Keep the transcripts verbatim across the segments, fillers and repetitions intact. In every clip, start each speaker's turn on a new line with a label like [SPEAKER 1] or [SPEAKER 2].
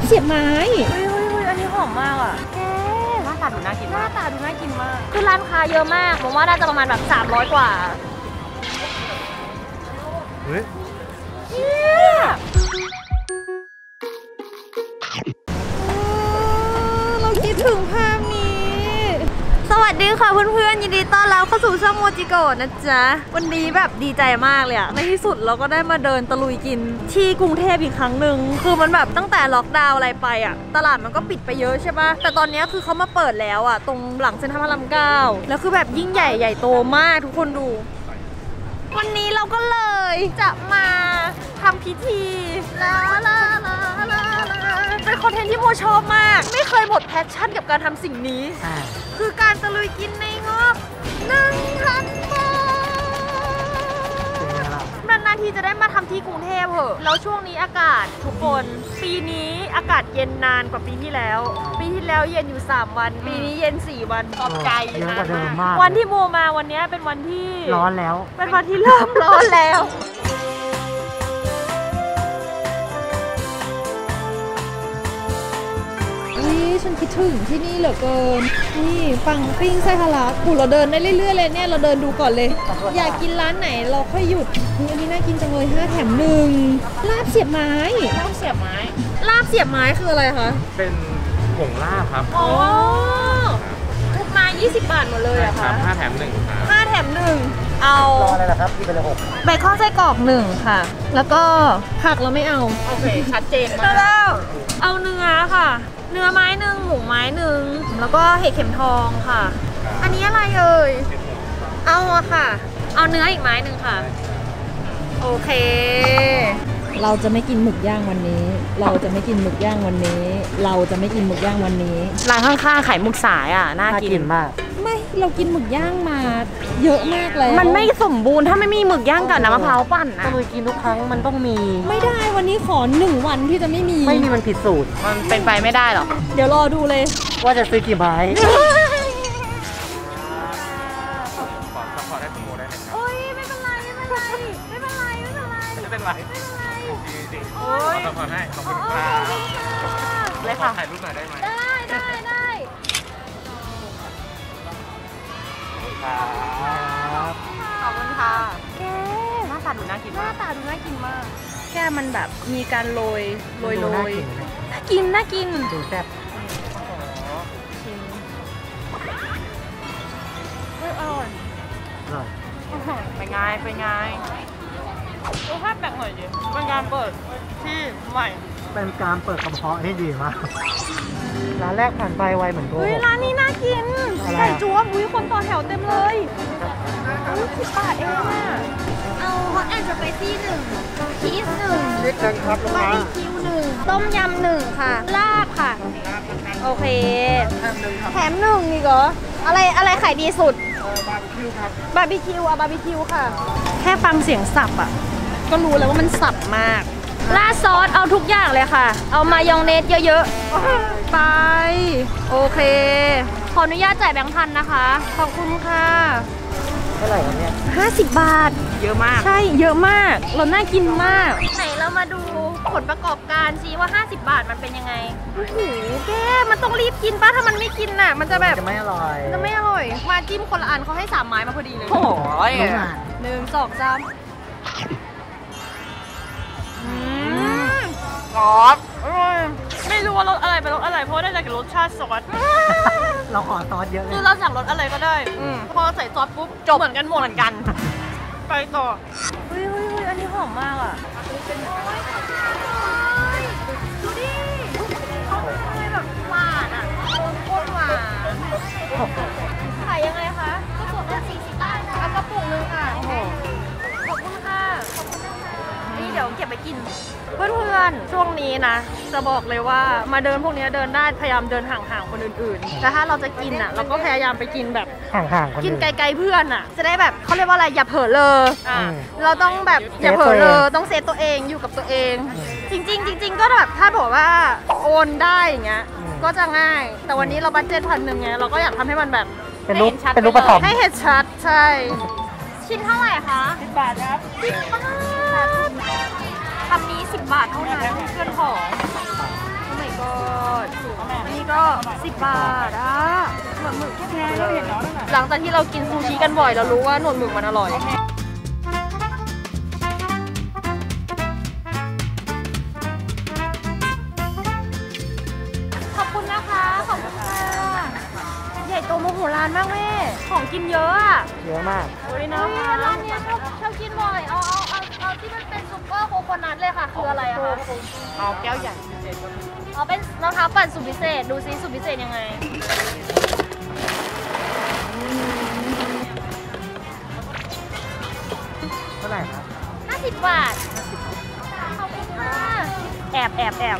[SPEAKER 1] บเสียบไม้
[SPEAKER 2] เฮ้ยเฮ้ยเฮ้ยอันนี้หอมมากอ่ะแกหน้าตาดูน่ากินหน้าตาดูน่ากินมากคือร้านค้าเยอะมากผมว่าน่าจะประมาณแบบสามร้อยกว่า
[SPEAKER 3] เฮ้ย
[SPEAKER 1] เราคิดถึงภาพนี้
[SPEAKER 2] สวัสดีค่ะเพื่อนๆยินดีต้อนรับเข้าสู่ช่องโมจิโกะนะจ๊ะวันนี้แบบดีใจมากเลยอะในที่สุดเราก็ได้มาเดินตะลุยกินที่กรุงเทพอีกครั้งหนึ่งคือมันแบบตั้งแต่ล็อกดาวน์อะไรไปอะตลาดมันก็ปิดไปเยอะใช่ปะแต่ตอนนี้คือเขามาเปิดแล้วอะตรงหลังเซ็นทรัลพระรามเก้าแล้วคือแบบยิ่งใหญ่ใหญ่โตมากทุกคนดูวันนี้เราก็เลยจะมาทำพิธีลาลาลาลาเป็นคอนเทนต์ที่โมชอบมากไม่เคยหมดแพชชั่นกับการทำสิ่งนี้คือการตะลุยกินในงบหนึ่งพันบาทนานๆทีจะได้มาทำที่กรุงเทพเหอะแล้วช่วงนี้อากาศทุกคนปีนี้อากาศเย็นนานกว่าปีที่แล้วปีที่แล้วเย็นอยู่สามวันปีนี้เย็นสี่วันตอบใจนะวันที่โมมาวันนี้เป็นวันที่
[SPEAKER 3] ร้อนแล้ว
[SPEAKER 2] เป็นวันที่เริ่มร้อนแล้ว
[SPEAKER 1] ฉันคิดถึงที่นี่เหลือเกินนี่ปังปิ้งไส้ทะลักกูเราเดินได้เรื่อยๆเลยเนี่ยเราเดินดูก่อนเลยอยากกินร้านไหนเราค่อยหยุดนี่อันนี้น่ากินจังเลยห้าแถมหนึ่งลาบเสียบไม้
[SPEAKER 2] ลาบเสียบไม้
[SPEAKER 1] ลาบเสียบไม้คืออะไรคะ
[SPEAKER 3] เป็นผงลาบครับ
[SPEAKER 2] อ๋อทุกไม้ยี่สิบบาทหมดเลยอะค่ะ
[SPEAKER 3] ห้าแถมหนึ่งครับ
[SPEAKER 2] ห้าแถมหนึ่งเอา
[SPEAKER 3] รออะไรล่ะครับที่เป็นหก
[SPEAKER 2] เบคอนไส้กรอกหนึ่งค่ะแล้วก็
[SPEAKER 1] ผักเราไม่เอา
[SPEAKER 2] โอเคชัดเจนมากแล้วเอาเนื้อค่ะเนื้อไม้หนึ่งหมูไม้หนึ่งแล้วก็เห็ดเข็มทองค่ะอันนี้อะไรเอ่ยเอาอะค่ะเอาเนื้ออีกไม้หนึ่งค่ะโอเค
[SPEAKER 1] เราจะไม่กินหมึกย่างวันนี้เราจะไม่กินหมึกย่างวันนี้เราจะไม่กินหมึกย่างวันนี้
[SPEAKER 2] ร้านข้างๆขายหมึกสายอ่ะน่ากิน
[SPEAKER 3] มาก
[SPEAKER 1] ไม่เรากินหมึกย่างมาเยอะมากเลย
[SPEAKER 2] มันไม่สมบูรณ์ถ้าไม่มีหมึกย่างกับน้ำมะพร้าวปั่นนะ
[SPEAKER 3] เคยกินทุกครั้งมันต้องมี
[SPEAKER 1] ไม่ได้วันนี้ขอหนึ่งวันที่จะไม่มี
[SPEAKER 3] ไม่มีมันผิดสูตร
[SPEAKER 2] มันเป็นไปไม่ได้หรอก
[SPEAKER 1] เดี๋ยวรอดูเลย
[SPEAKER 3] ว่าจะซื้อกี่ไม้
[SPEAKER 2] โอ้ยไม่เป็นไรไม่เป็นไรไม่เป็นไรไม่เป็นไร
[SPEAKER 3] ไม่เป็นไรจริงๆโอ้ยขอบคุณให้ขอบคุณค่ะ
[SPEAKER 2] เลยค่ะ
[SPEAKER 3] ถ่ายรูปหน่อยได้ไหม
[SPEAKER 2] ได้ได้ได้ขอบคุณค่ะแกหน้าตาดูน่ากินหน้าตาดูน่ากินมากแกมันแบบมีการโรยโรยโรยน่ากินน่ากิน
[SPEAKER 3] ดูแซ่บ
[SPEAKER 2] ชิมเฮ้ยอร่อย
[SPEAKER 3] อร่อย
[SPEAKER 2] ไปไงไปไงดูภาพแปลกหน่อยดิเป็นการเปิดที่ใหม่
[SPEAKER 3] เป็นการเปิดกระเพาะที่ดีมากร้านแรกผ่านไปไวเหมือนโกหก
[SPEAKER 2] เฮ้ยร้านนี้น่ากินไก่จั๊วอุ้ยคนต่อแถวเต็มเลยอุ้ยสิบบาทเองอ่ะเอาฮอตแอนด์สไปซี่หนึ่งชีสหนึ่ง
[SPEAKER 3] นิดนึงครับ
[SPEAKER 2] บาร์บีคิวหนึ่งต้มยำหนึ่งค่ะลาบค่ะโอเคแถมหนึ่งนี่เหรออะไรอะไรขายดีสุด
[SPEAKER 3] บาร์บีคิวครับ
[SPEAKER 2] บาร์บีคิวอ่ะบาร์บีคิวค่ะแค่ฟังเสียงสับอ่ะก็รู้แล้วว่ามันสับมากราดซอสเอาทุกอย่างเลยค่ะเอามายองเนสเยอะๆไปโอเคขออนุญาตจ่ายแบงค์พันนะคะขอบคุณค่ะ
[SPEAKER 3] เท่าไหร่ครับเนี่ย
[SPEAKER 2] ห้าสิบบาทเยอะมากใช่เยอะมากเราน่ากินมากไหนเรามาดูผลประกอบการซิว่าห้าสิบบาทมันเป็นยังไงโอ้โหแกมันต้องรีบกินป่ะถ้ามันไม่กินน่ะมันจะแบบ
[SPEAKER 3] จะไม่อร่อย
[SPEAKER 2] จะไม่อร่อยมาจิ้มคนละอันเขาให้สามไม้มาพอดีเลยโอ้ยหนึ่งสองสามซอสไม่รู้ว่ารสอะไรเป็นรสอะไรเพราะได้จากรสชาติซอส
[SPEAKER 3] เราขอซอสเยอะเลย
[SPEAKER 2] คือเราสั่งรสอะไรก็ได้พอใส่ซอสปุ๊บจบเหมือนกันหมดเหมือนกันไปต่อเฮ้ยเฮ้ยเฮ้ยอันนี้หอมมากอ่ะดูดิเขาทำไมแบบหวานอ่ะโคตรหวานขายยังไงคะกระปุกละสี่สิบบาทเอากระปุกนึงค่ะขอบคุณค่ะขอบคุณนะคะนี่เดี๋ยวเก็บไปกินเพื่อนๆช่วงนี้นะจะบอกเลยว่ามาเดินพวกนี้เดินได้พยายามเดินห่างๆคนอื่นๆแต่ถ้าเราจะกินอ่ะเราก็พยายามไปกินแบบ
[SPEAKER 3] ห่างๆคนอื่น
[SPEAKER 2] กินไกลๆเพื่อนอ่ะจะได้แบบเขาเรียกว่าอะไรอย่าเผลอเลยอ่ะเราต้องแบบอย่าเผลอเลยต้องเซฟตัวเองอยู่กับตัวเองจริงๆจริงๆก็แบบถ้าบอกว่าโอนได้อย่างเงี้ยก็จะง่ายแต่วันนี้เราบัดเจ็ตพันหนึ่งไงเราก็อยากทำให้มันแบบ
[SPEAKER 3] เป็นรูปเป็นรูปประกอบ
[SPEAKER 2] ให้เห็นชัดใช่ชิ้นเท่าไหร่คะสิบบาทครับสิบบาทคำนี้สิบบาทเท่านั้นเพื่อนของโอ้ my god นี้ก็สิบบาทอ่ะหนวดหมึกแค่เราเห็นหลังจากที่เรากินซูชิกันบ่อยเรารู้ว่าหนวดหมึกมันอร่อยขอบคุณนะคะขอบคุณค่ะใหญ่โตโมโหร้านมากแม่ของกินเยอะอะ
[SPEAKER 3] เยอะมาก
[SPEAKER 2] โอ้ยนะร้านนี้ชอบชอบกินบ่อยเอาเอาเอาเอาที่มันเป็นซุปเปอร์โคโคนัทเลยค่ะคืออะไรอะคะเอาแก้วใหญ่เอาเป็นมะพร้าวปั่นสูตรพิเศษดูซิสูตรพิเศษยังไง
[SPEAKER 3] เท่าไหร่ครับ
[SPEAKER 2] ห้าสิบบาทขอบคุณค่ะแอบแอบแอบ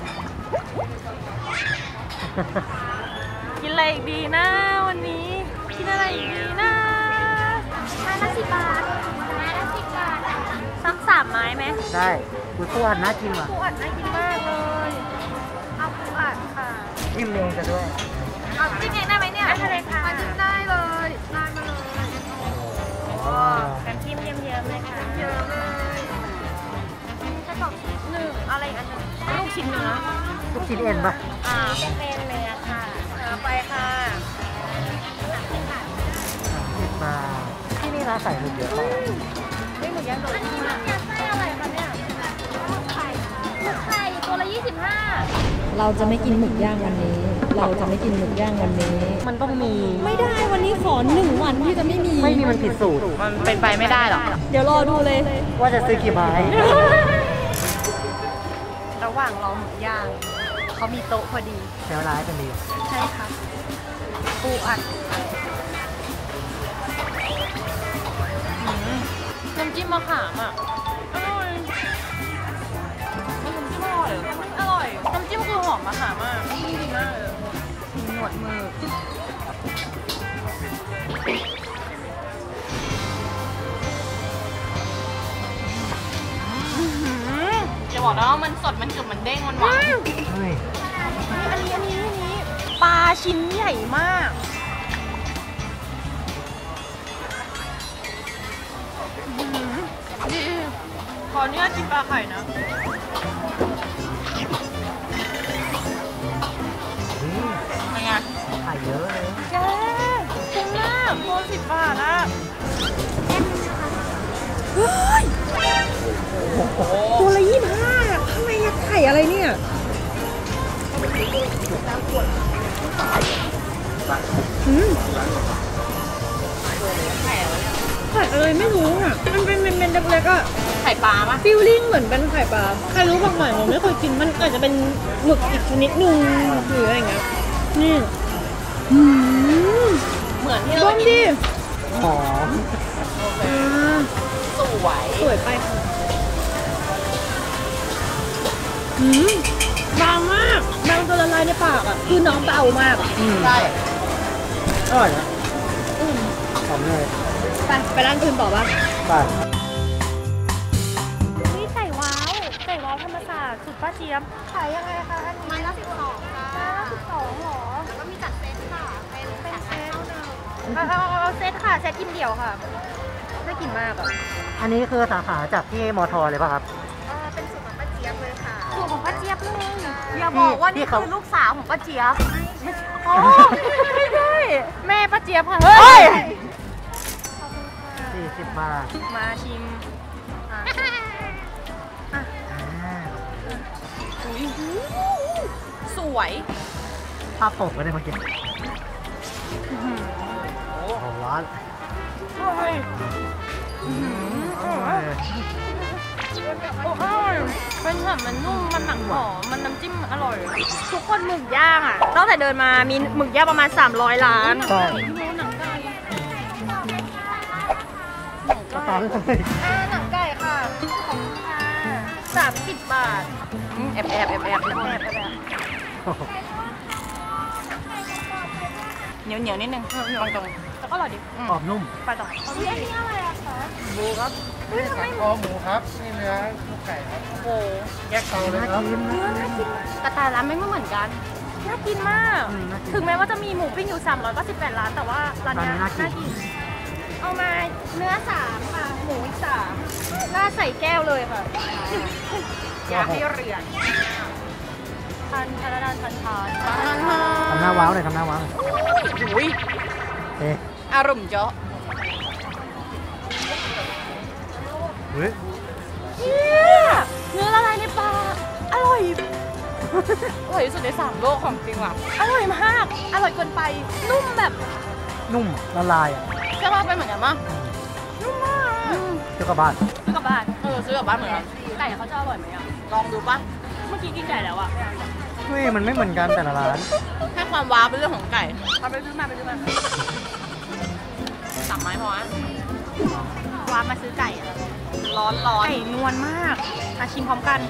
[SPEAKER 2] กินอะไรอีกดีนะวันนี้กินอะไรอีกดีนะไม้ละสิบบาทไม้ละสิบบาทสักสามไม้ไหม
[SPEAKER 3] ได้กุ้ยปูอัดน่ากินว่ะ
[SPEAKER 2] ปูอัดน่ากินมากเลยเอาปูอัดค่ะ
[SPEAKER 3] จิ้มเองจะด้วย
[SPEAKER 2] เอาจิ้มเองได้ไหมเนี่ยได้เลยค่ะจิ้มได้เลยได้มาเลยโอ้กันจิ้มเยิ้มๆเลยค่ะเยิ้มเลยกระสอบหนึ่งอะไรอันนึงลูกชิ้นเนื้อ
[SPEAKER 3] ลูกชิ้นเอ็นปะ
[SPEAKER 2] อ่าเป็นเลยอะค่ะเอาไปค่ะ
[SPEAKER 3] สิบบาทที่นี่ร้านใส่หมึกเยอะมาก
[SPEAKER 2] ไม่หมึกย่างโดดนี่นะไส้อะไรคะเนี่ยหมึกไข่หมึกไข่ตัวละยี่สิบห้า
[SPEAKER 1] เราจะไม่กินหมึกย่างวันนี้ เราจะไม่กินหมึกย่างวันนี้
[SPEAKER 2] มันต้องมี
[SPEAKER 1] ไม่ได้วันนี้ขอหนึ่งวันที่จะไม่มี
[SPEAKER 3] ไม่มีมันผิดสูตร
[SPEAKER 2] มันเป็นไปไม่ได้หรอก
[SPEAKER 1] เดี๋ยวรอดูเลย
[SPEAKER 3] ว่าจะซื้อกี่ไม้
[SPEAKER 2] ระหว่างรอหมึกย่างเขามีโต๊ะพอดี
[SPEAKER 3] ใช้เวลาให้เป็นดี
[SPEAKER 2] ใช่ค่ะปูอัดน้ำจิ้มมะขามอ่ะอร่อยน้ำจิ้มอร่อยอร่อยน้ำจิ้มคือหอมมะขามมากดีมากเลยหนวดมือจะบอกนะว่ามันสดมันจุบมันเด้งมันหวานอันนี้อันนี้อันนี้ปลาชิ้นใหญ่มากขอเนื้อจิ้มปลาไข่นะเป็นไง
[SPEAKER 3] ไข่เยอะเลย
[SPEAKER 2] แกคุ้มมากโลสิบบาทอ่ะเฮ้ยตัวละยี่สิบห้าข้างในไข่อะไรเนี่ยอืมไข่อะไรไม่รู้อ่ะมันเป็นเป็นเล็กๆอ่ะไข่ปลาปะฟิลลิ่งเหมือนเป็นไข่ปลาใครรู้บ้างไหมผมไม่เคยกินมันอาจจะเป็นหมึกอีกชนิดหนึ่งหรืออะไรเงี้ยนี่เหมือนที่เรากิน
[SPEAKER 3] หอม
[SPEAKER 2] สวยสวยไปอืมบางมากบางจนละลายในปากอ่ะคือน้องเบามาก
[SPEAKER 3] ใช่อร่อยนะหอมเลย
[SPEAKER 2] ไปไปร้านอื่นต่อป่ะ
[SPEAKER 3] ไป
[SPEAKER 2] นี่ไก่ว้าวไก่ว้าวธรรมศาสตร์สุดป้าเจี๊ยบขายยังไงคะอันนี้ไม้ละสิบสองค่ะไม้ละสิบสองหรอแล้วก็มีจัดเซตค่ะเป็นเป็นเซตเอาเอาเอาเซตค่ะเซตกินเดี่ยวค่ะน่ากินมากอ่ะ
[SPEAKER 3] อันนี้คือสาขาจากที่มอทอเลยป่ะครับ
[SPEAKER 2] เป็นสูตรของป้าเจี๊ยบเลยค่ะสูตรของป้าเจี๊ยบเลยอย่าบอกว่านี่คือลูกสาวของป้าเจี๊ยบไม่ใช่อ๋อไม่ใช่แม่ป้าเจี๊ยบค่ะเฮ้ย
[SPEAKER 3] สี่สิบบาท
[SPEAKER 2] มาชิมสวย
[SPEAKER 3] ภาพปกก็ได้เมื่อกี้โอ้โหร้อน
[SPEAKER 2] โอ้ยโอ้ยเป็นแบบมันนุ่มมันหนังหอมมันน้ำจิ้มอร่อยทุกคนหมึกย่างอ่ะตั้งแต่เดินมามีหมึกย่างประมาณสามร้อยล้าน
[SPEAKER 3] ใช่
[SPEAKER 2] หนังไก่
[SPEAKER 3] ตอนเลย
[SPEAKER 2] หนังไก่ค่ะของค่ะสามสิบบาทแอบแอบแอบแอบแอบแอบแอบเหนียวเหนียวนิดนึงตรงตรงแล้วก็อร่อยดิ
[SPEAKER 3] กรอบนุ่ม
[SPEAKER 2] ไปต่ออันนี้อะไรอะคะ
[SPEAKER 3] หมูครับนี่สันคอหมูครับนี่เนื้อลูกไก่ครับโอ้แยกเตาเลยครับ
[SPEAKER 2] เนื้อน่ากินกระต่ายร้านไม่เหมือนกันน่ากินมากถึงแม้ว่าจะมีหมูปิ้งอยู่สามร้อยเก้าสิบแปดร้านแต่ว่าร้านนี้น่ากินเอามาเนื้อสามค่ะหมูอีกสามน่าใส่แก้วเลยค่ะอยากให้เรียนชันชันดันชันชาน
[SPEAKER 3] ทำหน้าว้าวหน่อยทำหน้าว้าวหน่อย
[SPEAKER 4] อุ้ย
[SPEAKER 3] เอ๊ะ
[SPEAKER 4] อารมณ์เยอะ
[SPEAKER 3] เฮ้ย
[SPEAKER 2] เนื้อละลายในปากอร่อย
[SPEAKER 4] อร่อยที่สุดในสามโลกของจริงว่ะ
[SPEAKER 2] อร่อยมาก อร่อยเกินไป นุ่มแบบ
[SPEAKER 3] นุ่มละลายอ่ะ
[SPEAKER 4] ใช่ป่ะเป็นเหมือนกันมั้ย
[SPEAKER 2] นุ่มมาก
[SPEAKER 3] เที่ยวกับบ้าน
[SPEAKER 2] ซื้อกลับบ้าน
[SPEAKER 4] เออซื้อกลับบ้านเหมือนกัน
[SPEAKER 2] ไก่เขาจะอร่อยไหมอ่ะ
[SPEAKER 4] ลองดูป่ะ
[SPEAKER 2] เมื่อกี้กินไก่แล้วอ่ะ
[SPEAKER 3] เฮ้ยมันไม่เหมือนกันแต่ละร้าน
[SPEAKER 4] ให้ความว้าวเป็นเรื่องของไก่
[SPEAKER 2] เอาไปซื้อมาไปซื้อมา
[SPEAKER 4] สามไม้พออ่ะ
[SPEAKER 2] วานมาซื้อไก่อะ
[SPEAKER 4] ร้อนร้อน
[SPEAKER 2] ไก่นวลมากมาชิมพร้อมกัน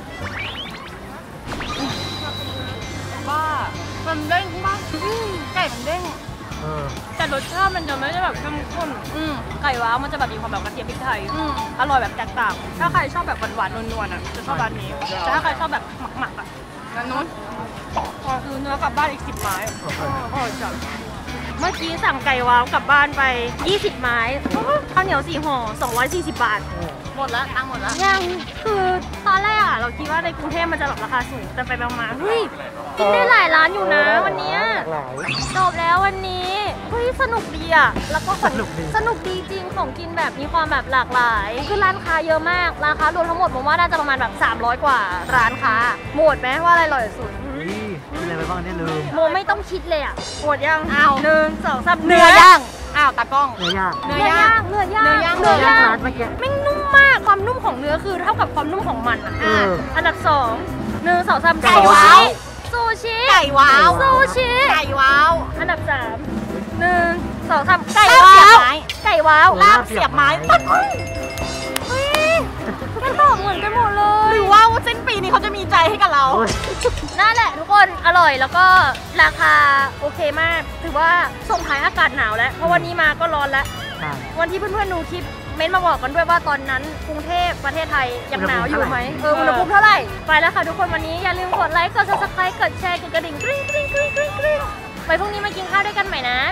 [SPEAKER 4] บ้ามันเด้งมาก
[SPEAKER 2] ไก่มันเด้ง
[SPEAKER 3] เออ
[SPEAKER 2] แต่รสชาติมันจะไม่ได้แบบเข้มข้น
[SPEAKER 4] อืม
[SPEAKER 2] ไก่ว้าวมันจะแบบมีความแบบกระเทียมพริกไทย
[SPEAKER 4] อืม
[SPEAKER 2] อร่อยแบบแตกต่าง ถ้าใครชอบแบบหวานๆนวลๆอ่ะจะชอบร้านนี้ แต่ถ้าใครชอบแบบหมักๆอ่ะ
[SPEAKER 4] งั้นนู้น
[SPEAKER 2] พอซื้อเนื้อกลับบ้านอีกสิบไม้
[SPEAKER 3] โอเค
[SPEAKER 2] อร่อยจังเมื่อกี้สั่งไก่ว้าวกลับบ้านไปยี่สิบไม้ข้าวเหนียวสี่ห่อสองร้อยสี่สิบบาท
[SPEAKER 4] หมดแล้วตังค์หมดแล้ว
[SPEAKER 2] ยังคือตอนแรกอะเราคิดว่าในกรุงเทพมันจะแบบราคาสูงแต่ไปมาๆเฮ้ยกินได้หลายร้านอยู่นะวันเนี้ย
[SPEAKER 3] หลากหลาย
[SPEAKER 2] จบแล้ววันนี้เฮ้ยสนุกดีอะแล้วก็ของ
[SPEAKER 3] สนุกดี
[SPEAKER 2] สนุกดีจริงของกินแบบมีความแบบหลากหลายคือร้านค้าเยอะมากร้านค้ารวมทั้งหมดผมว่าน่าจะประมาณแบบสามร้อยกว่าร้านค้าหมดไหมว่าอะไรอร่อยสุด
[SPEAKER 3] เฮ้ยมีอะไรไปบ้างเนี่ยลืม
[SPEAKER 2] โมไม่ต้องคิดเลยอะหมดยัง
[SPEAKER 4] อ้าว
[SPEAKER 2] หนึ่งสองสาม
[SPEAKER 4] เนื้อย่างอ้าวตากล้อง
[SPEAKER 3] เนื้อย่าง
[SPEAKER 4] เนื้อย่าง
[SPEAKER 2] เนื้อย่าง
[SPEAKER 4] เนื้อย่าง
[SPEAKER 2] เนื้อย่าง
[SPEAKER 3] ร้านเมื่อกี้
[SPEAKER 2] แม่งนุ่มมากความนุ่มของเนื้อคือเท่ากับความนุ่มของมันอะ
[SPEAKER 3] เออ
[SPEAKER 2] อันดับสองหนึ่งสองสาม
[SPEAKER 4] ไก่ว้าว
[SPEAKER 2] ซูชิ
[SPEAKER 4] ไก่ว้าว
[SPEAKER 2] ซูชิ
[SPEAKER 4] ไก่ว้าว
[SPEAKER 2] อันดับสามหนึ่งสองสามไก่
[SPEAKER 4] ลาบ
[SPEAKER 2] ว้า
[SPEAKER 4] เสียบ
[SPEAKER 2] ว
[SPEAKER 4] ไม้
[SPEAKER 2] ไก่ว้าว
[SPEAKER 3] ลาบเสียบไม้
[SPEAKER 2] เฮ้ยมันตอบเหมือนกันหมดเลย
[SPEAKER 4] หรือว่าสิ้นปีนี้เขาจะมีใจให้กับเรา
[SPEAKER 3] โอ้ย
[SPEAKER 2] นั่นแหละทุกคนอร่อยแล้วก็ราคาโอเคมาก ถือว่าส่งท้ายอากาศหนาวแล้วเพราะวันนี้มาก็ร้อนแล้ว
[SPEAKER 3] ใช่
[SPEAKER 2] วันที่เพื่อนๆดูคลิปเม้นต์มาบอกกันด้วยว่าตอนนั้นกรุงเทพประเทศไทยยังหนาวอยู่ไหมเอออุณหภูมิเท่าไหร่ไปแล้วค่ะทุกคนวันนี้อย่าลืมกดไลค์กด ซับสไครบ์ กดแชร์กดกระดิ่งกริ๊งกริ๊งกริ๊งกริ๊งกริ๊งไปพรุ่งนี้มากินข้าวด้วยกันใหม่นะ